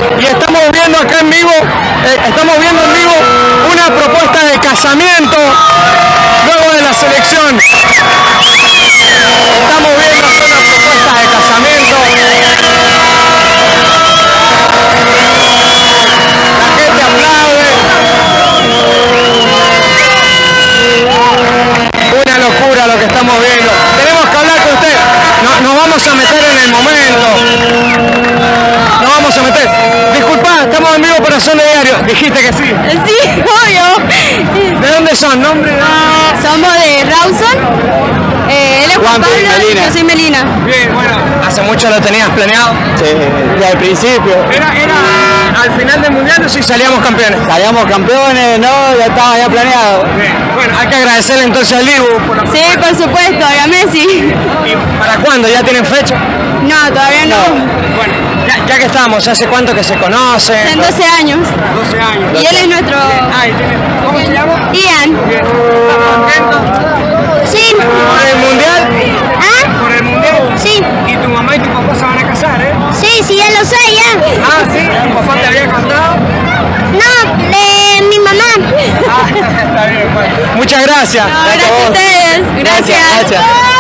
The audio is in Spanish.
y estamos viendo acá en vivo, una propuesta de casamiento luego de la selección. Estamos viendo acá una propuesta de casamiento. La gente aplaude. Una locura lo que estamos viendo. Tenemos que hablar con usted. Nos vamos a meter en el momento. Nos vamos a meter. Disculpa, estamos en vivo para Zona Diario. Dijiste que sí. Sí, obvio. ¿De dónde son? ¿Nombre? Somos de Rawson. Él es Juan Pablo y yo soy Melina. Bien, bueno. ¿Hace mucho lo tenías planeado? Sí, desde el principio. ¿Era al final del mundial o si salíamos campeones? Salíamos campeones, no, ya estaba ya planeado. Bien. Bueno, hay que agradecerle entonces al Dibu por la... Sí, por supuesto, a Messi. ¿Y para cuándo? ¿Ya tienen fecha? No, todavía no. Bueno, ya que estamos, ¿hace cuánto que se conocen? En 12 años. 12 años. Y él es nuestro... ¿Cómo se llama? Ian. Bien. ¿Estás contento? Sí. ¿Por el mundial? ¿Ah? ¿Por el mundial? Sí. Y tu mamá y tu papá se van a casar, ¿eh? Sí, sí, ya lo sé, ya. Ah, ¿sí? ¿Tu papá te había contado? No, de mi mamá. Ah, está bien, bueno. Muchas gracias. No, gracias a ustedes. Gracias. Gracias.